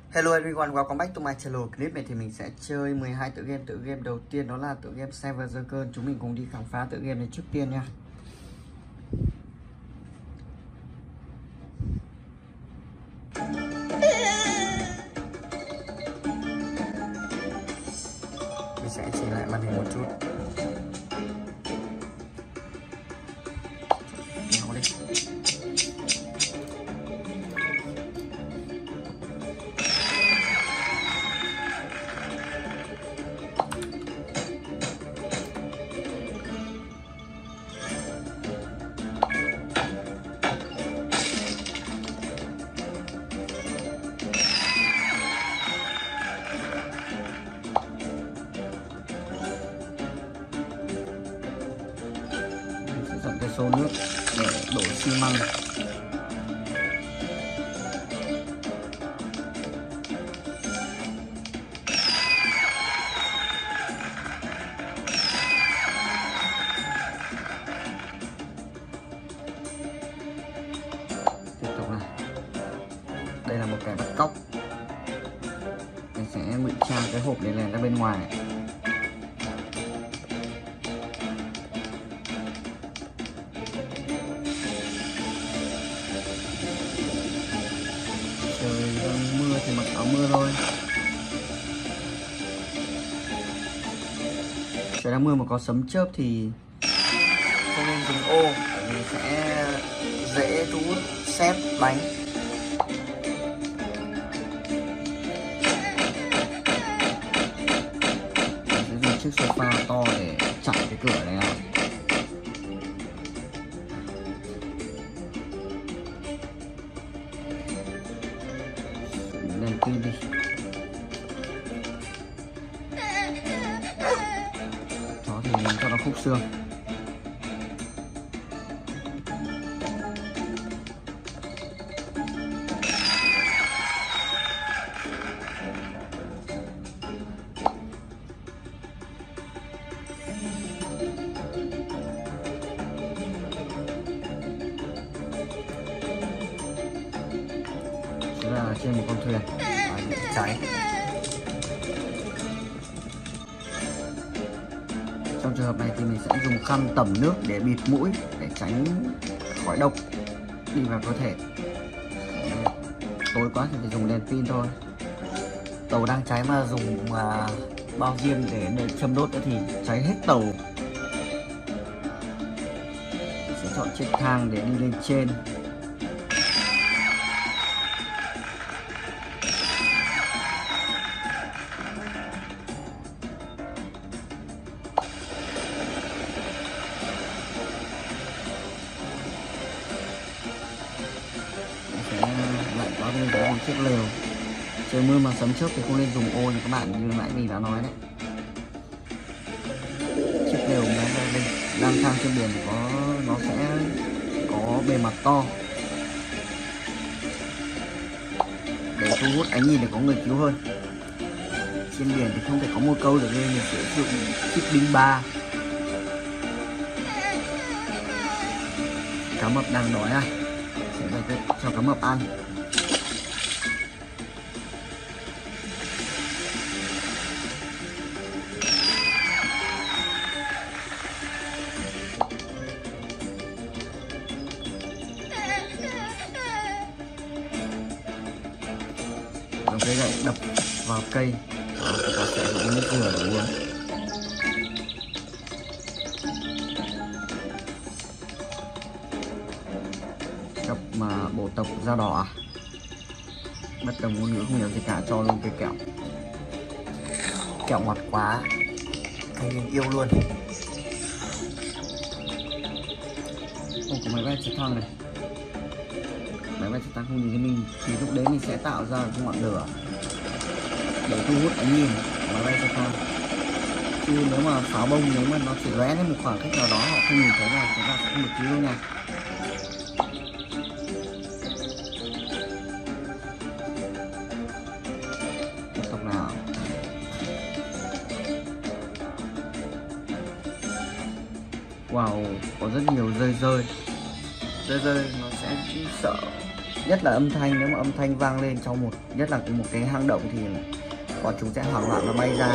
Hello everyone, welcome back to my channel. Clip này thì mình sẽ chơi 12 tựa game đầu tiên đó là tựa game Seven Circle. Chúng mình cùng đi khám phá tựa game này trước tiên nha. Mình sẽ chỉ lại màn hình một chút. Nào đi. Dọn cái xô nước để đổ xi măng. Tiếp tục này. Đây là một cái bắt cóc. Mình sẽ ngụy trang cái hộp để lèn ra bên ngoài. Trời đang mưa thì mặc áo mưa thôi. Trời đang mưa mà có sấm chớp thì không nên dùng ô, bởi vì sẽ dễ thu hút sét đánh. Mình sẽ dùng chiếc sofa to để chặn cái cửa này nào. Đèn pin đi. Chó thì mình cho nó khúc xương. Chúng ta là trên một con thuyền bị cháy. Trong trường hợp này thì mình sẽ dùng khăn tẩm nước để bịt mũi để tránh khói độc đi vào cơ thể. Tối quá thì phải dùng đèn pin thôi. Tàu đang cháy mà dùng bao diêm để châm đốt nữa thì cháy hết tàu. Mình sẽ chọn chiếc thang để đi lên trên. Lại có bên đó một chiếc lều. Trời mưa mà sấm chớp thì không nên dùng ô như các bạn như nãy mình đã nói đấy. Chiếc lều lang thang trên biển nó sẽ có bề mặt to để thu hút ánh nhìn để có người cứu hơn. Trên biển thì không thể có một câu được nên mình sẽ sử dụng chiếc đinh ba. Cá mập đang đói à? Sẽ cho cá mập ăn. Dùng cái gậy đập vào cây thì có sẽ có nước dừa để uống. Cặp mà bộ tộc da đỏ à? Bất đồng ngôn ngữ không hiểu gì cả, cho luôn cái kẹo. Kẹo ngọt quá, anh mình yêu luôn. Ô, có máy bay trực thăng này. Máy bay trực thăng không nhìn thấy mình thì lúc đấy mình sẽ tạo ra một ngọn lửa để thu hút ánh nhìn của máy bay trực thăng. Chứ nếu mà pháo bông, nếu mà nó chỉ lóe lên một khoảng cách nào đó họ không nhìn thấy là chúng ta sẽ không được cứu nha. Tiếp tục nào. Wow, có rất nhiều rơi nó sẽ sợ nhất là âm thanh. Nếu mà âm thanh vang lên trong nhất là một cái hang động thì bọn chúng sẽ hoảng loạn và bay ra.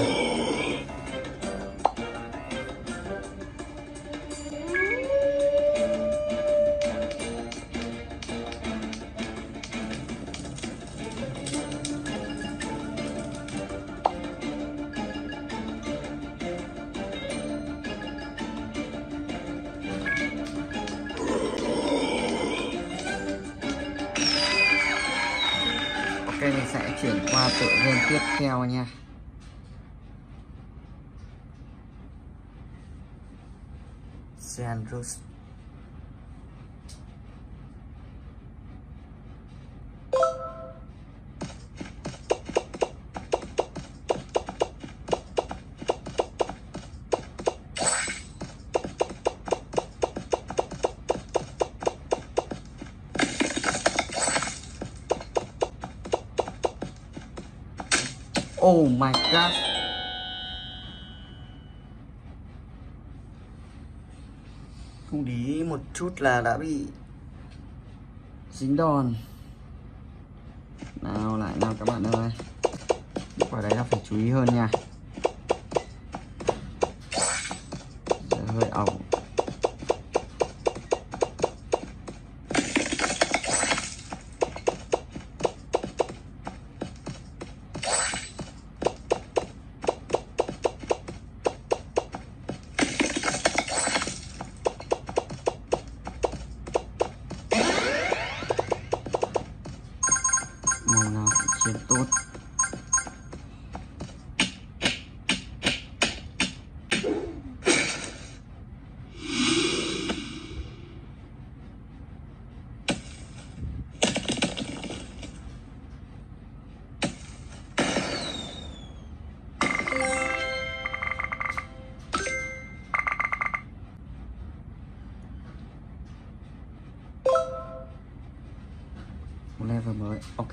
Ok, mình sẽ chuyển qua tựa game tiếp theo nha. Zenrus. Oh my god. Không để ý một chút là đã bị dính đòn. Nào lại nào các bạn ơi. Quả đấy là phải chú ý hơn nha. Giờ hơi ỏng. Màu nào cũng chiến tốt. Một level mới. Ok.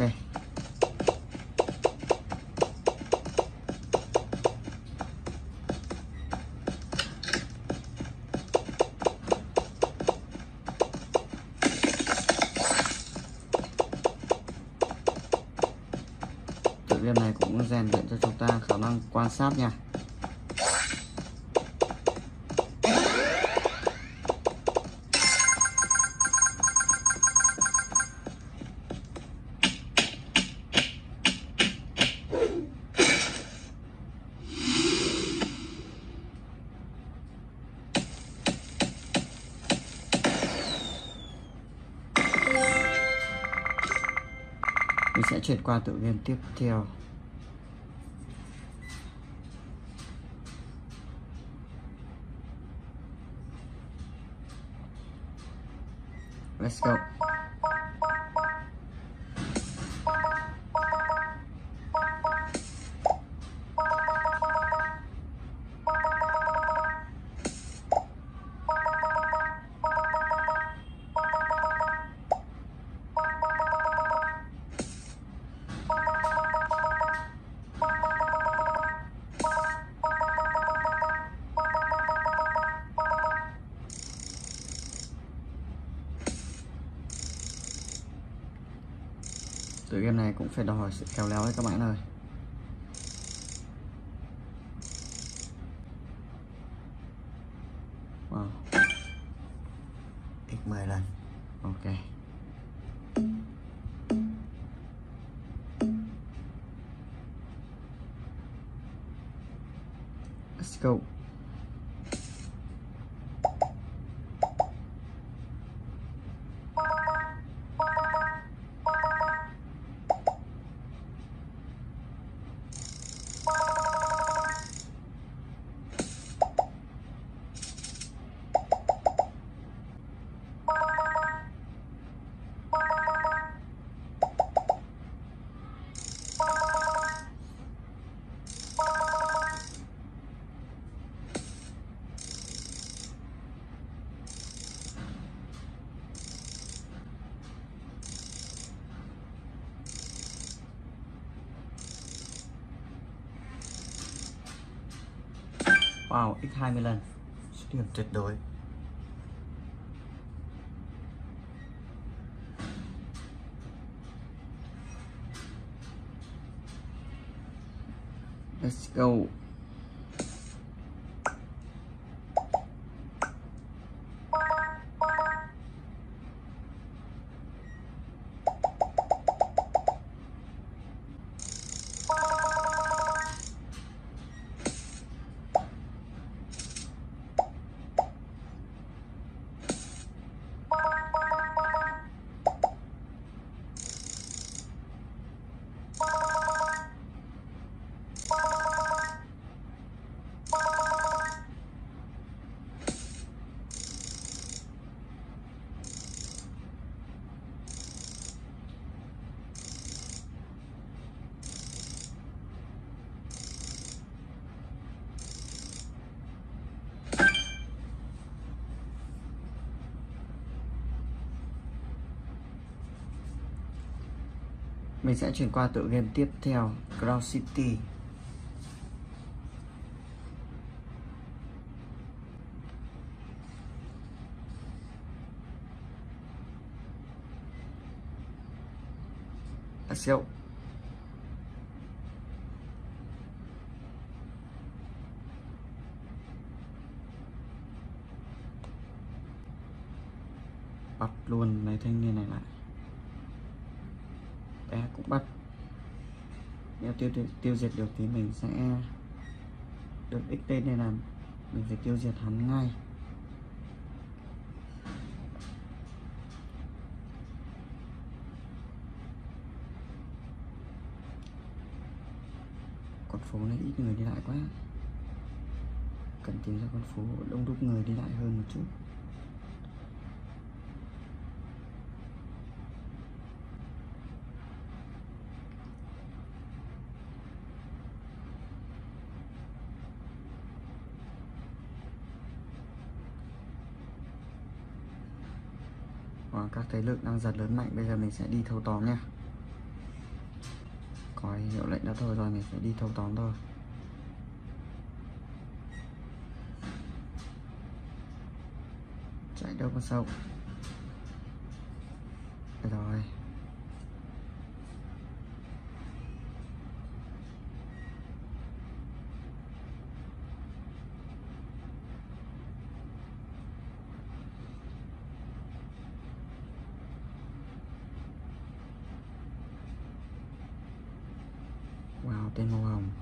Tựa game này cũng rèn luyện cho chúng ta khả năng quan sát nha. Mình sẽ chuyển qua tựa game tiếp theo. Let's go. Tựa game này cũng phải đòi hỏi sự khéo léo đấy các bạn ơi. Wow. X10 lần. Ok. Let's go. Wow, x20 lần. Số điểm tuyệt đối. Let's go. Mình sẽ chuyển qua tựa game tiếp theo, Crown City. Let's go. Bắt luôn mấy thanh niên này lại. Bé cũng bắt. Nếu tiêu diệt được thì mình sẽ được XP, nên là mình phải tiêu diệt hắn ngay. Con phố này ít người đi lại quá, cần tìm ra con phố đông đúc người đi lại hơn một chút. Và các thế lực đang dần lớn mạnh, bây giờ mình sẽ đi thâu tóm nha. Có hiệu lệnh đã thôi rồi, mình phải đi thâu tóm thôi. Chạy đâu con sâu. Đây rồi. Wow, tên màu hồng.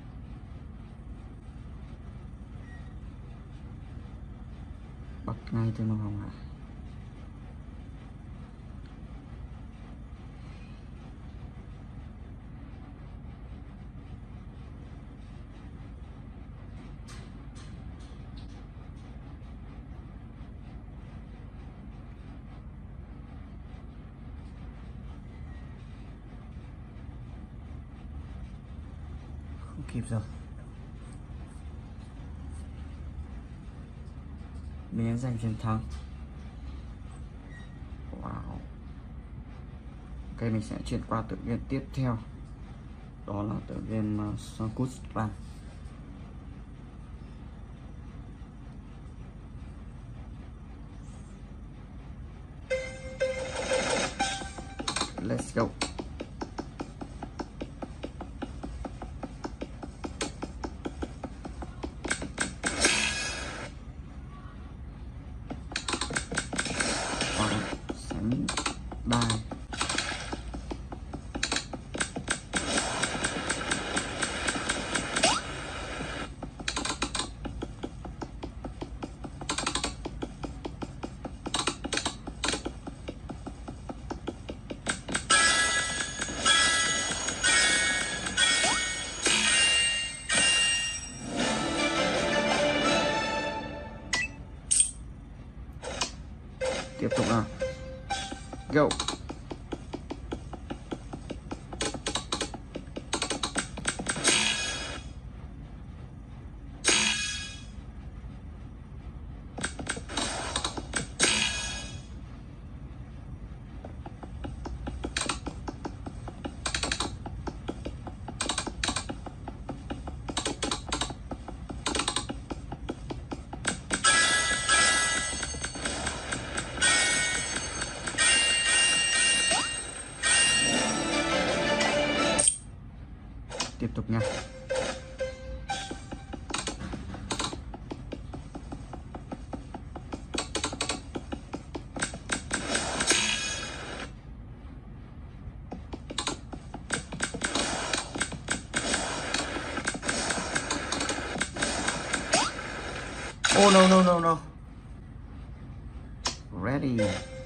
Bắt ngay tên màu hồng ạ. Không kịp rồi. Mình giành chiến thắng. Wow. Ok, mình sẽ chuyển qua tựa game tiếp theo. Đó là tựa game Sankus Run. Let's go. Sánh bài. Tiếp tục nào. Go. Tiếp tục nha. Oh no no no no. Ready.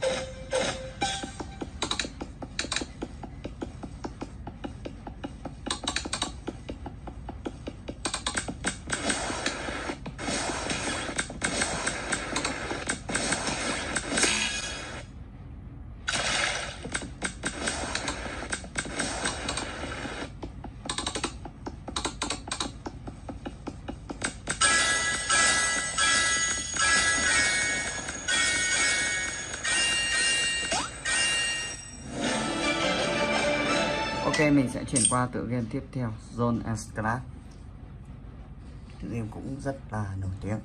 Ok, mình sẽ chuyển qua tựa game tiếp theo, Zone and Scratch. Tựa game cũng rất là nổi tiếng.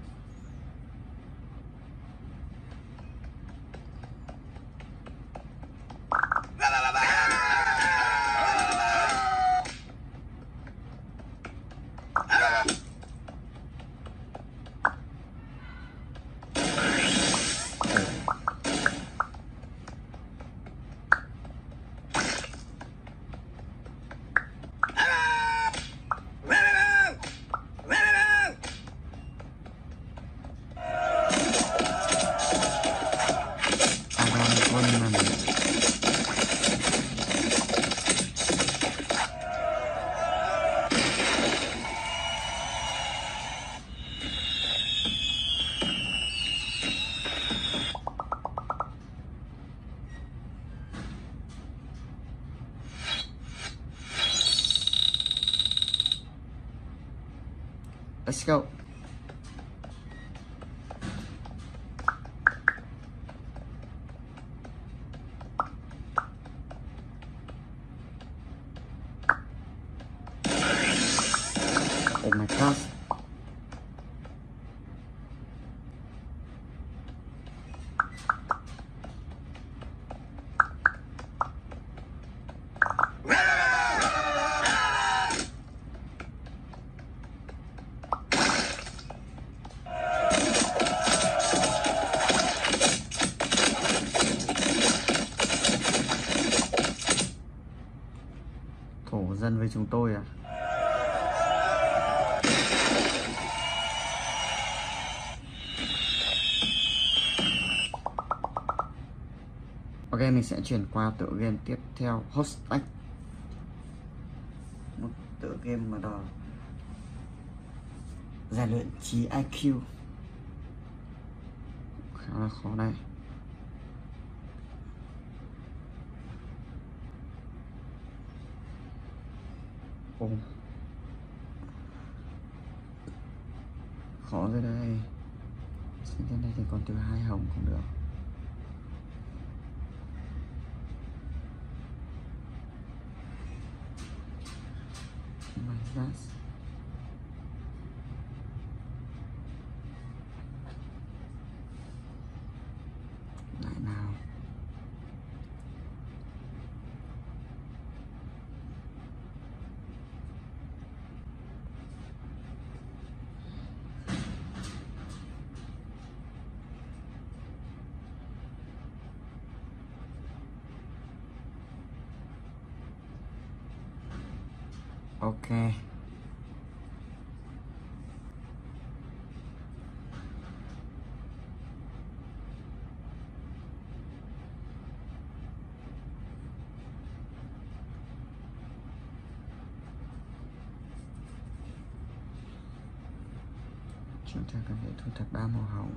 Let's go. Oh my god. Thổ dân với chúng tôi à? Ok, mình sẽ chuyển qua tựa game tiếp theo, Hostage. Một tựa game mà đòi rèn luyện trí IQ, khá là khó đây. Ồ, khó rồi đây. Trên đây thì còn từ 2 hồng không được. Oh my God. Lại nào. Ok. Chúng ta cần phải thu thập 3 màu hồng.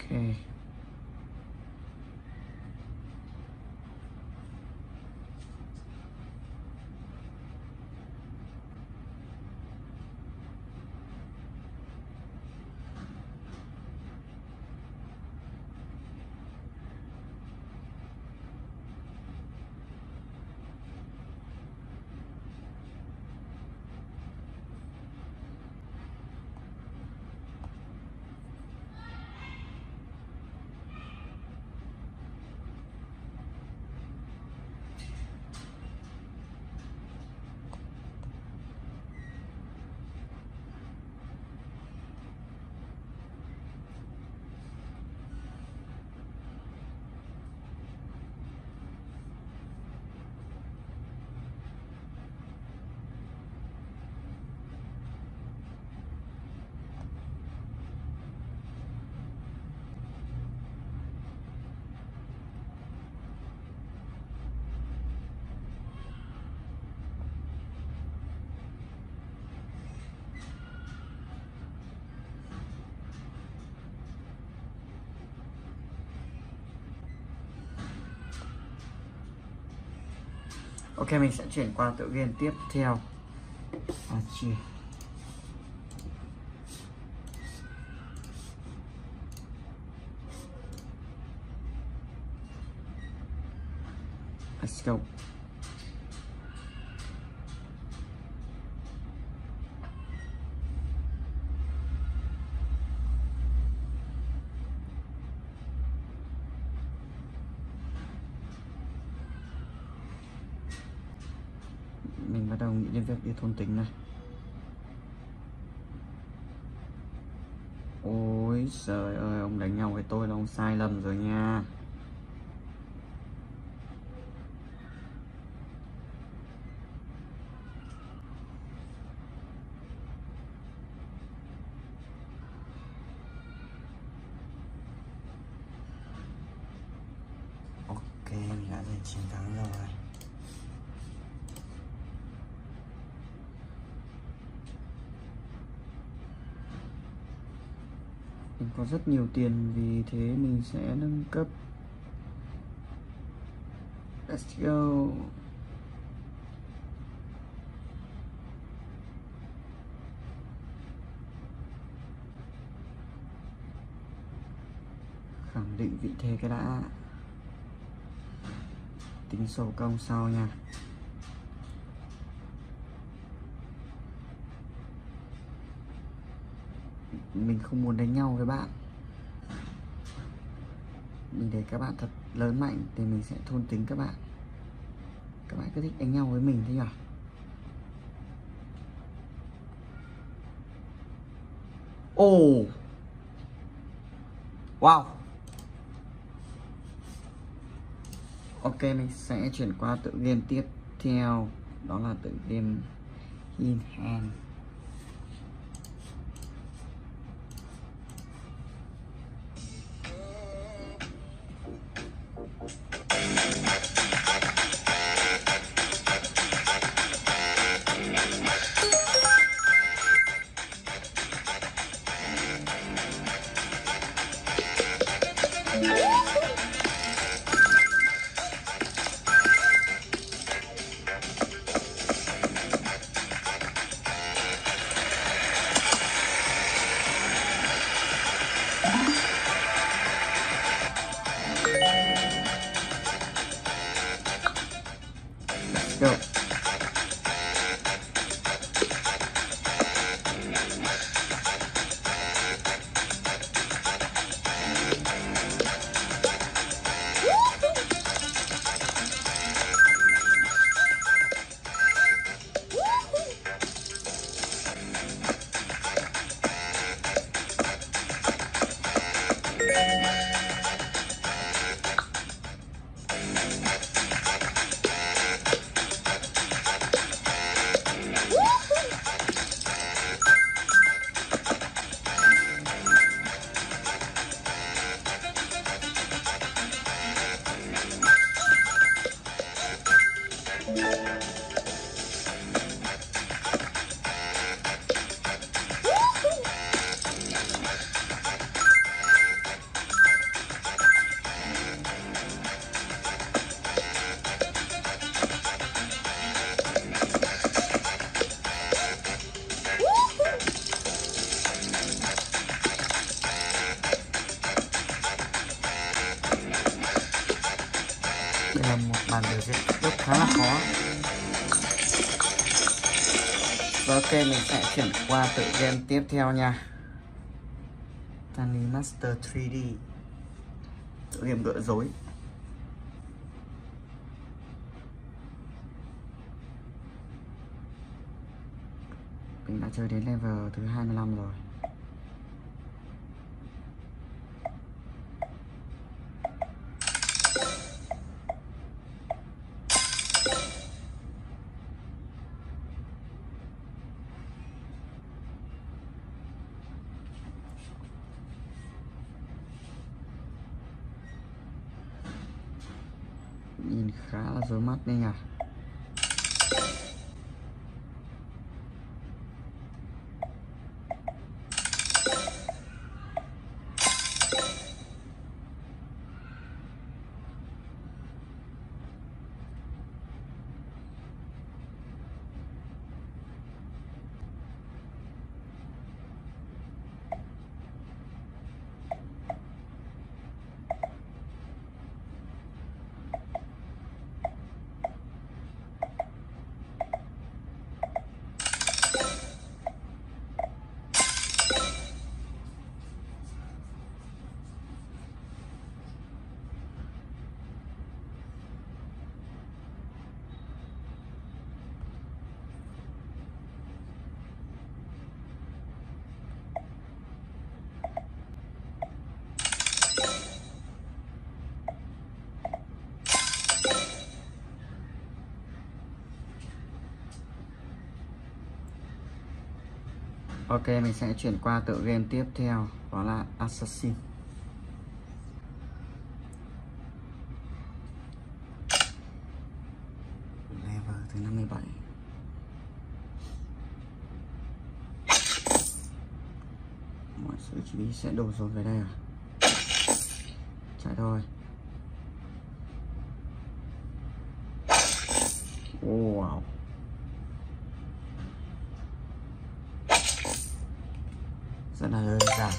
Ok, mình sẽ chuyển qua tựa game tiếp theo. Let's go. Mình bắt đầu nghĩ đến việc đi thôn tính này. Ôi trời ơi, ông đánh nhau với tôi là ông sai lầm rồi nha. Ok, mình đã giành chiến thắng rồi. Mình có rất nhiều tiền, vì thế mình sẽ nâng cấp. Let's go. Khẳng định vị thế cái đã, tính sổ công sau nha. Mình không muốn đánh nhau với bạn, mình để các bạn thật lớn mạnh thì mình sẽ thôn tính các bạn. Các bạn cứ thích đánh nhau với mình thế nhỉ? Ồ, wow. Ok, mình sẽ chuyển qua tựa game tiếp theo, đó là tựa game In Hand. Và ok, mình sẽ chuyển qua tựa game tiếp theo nha. Tiny Master 3D, tựa game gỡ rối. Mình đã chơi đến level thứ 25 rồi. Nhìn khá là rối mắt đây nhỉ. Ok, mình sẽ chuyển qua tựa game tiếp theo, đó là Assassin. Level thứ 57. Mọi sự chú ý sẽ đổ dồn về đây à? Chạy thôi. Wow. Rất là đơn giản.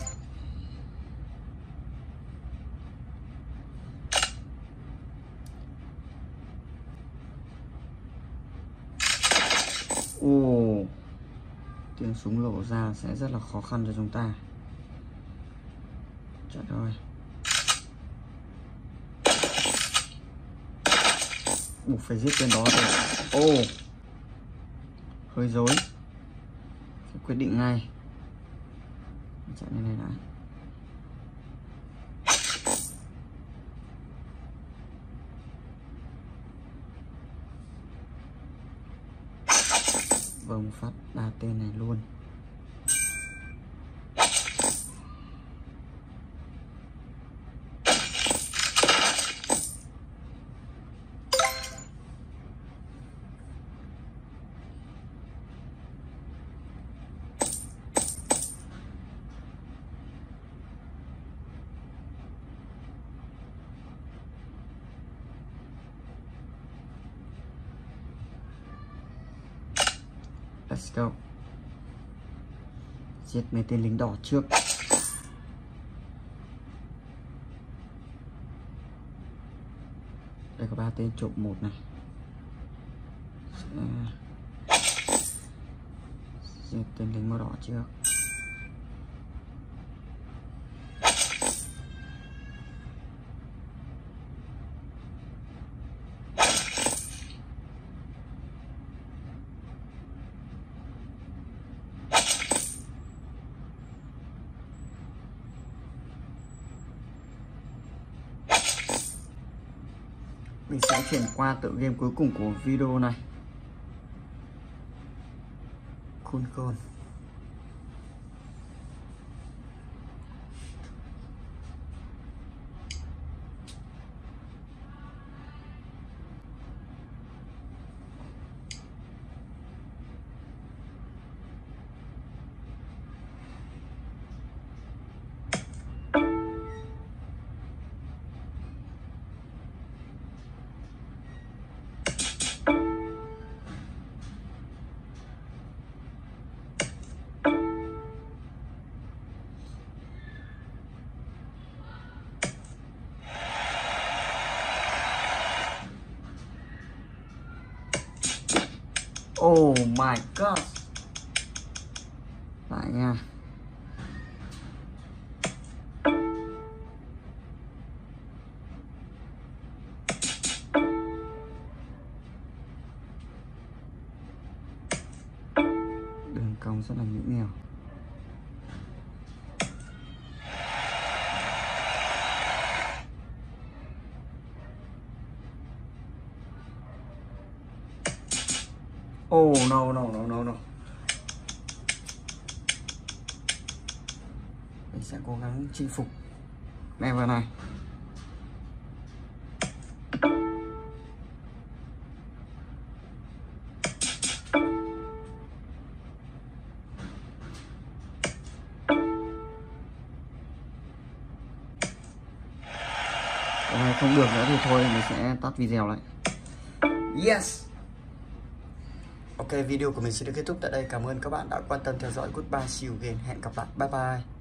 Tiếng súng nổ ra sẽ rất là khó khăn cho chúng ta. Chạy thôi. Buộc phải giết tên đó rồi. Hơi rối. Phải quyết định ngay. Chạy lên này đã. Vâng, phát 3 tên này luôn. Let's go. Giết mấy tên lính đỏ trước. Đây có 3 tên trộm một này. Giết tên lính màu đỏ trước. Mình sẽ chuyển qua tựa game cuối cùng của video này, Cool Cone. Oh my god. lại nha. Đường cong rất là mỹ miều. Oh no. Mình sẽ cố gắng chinh phục level này. Cái này không được nữa thì thôi mình sẽ tắt video lại. Yes. Ok, video của mình sẽ được kết thúc tại đây. Cảm ơn các bạn đã quan tâm theo dõi. Goodbye, see you again. Hẹn gặp lại. Bye bye.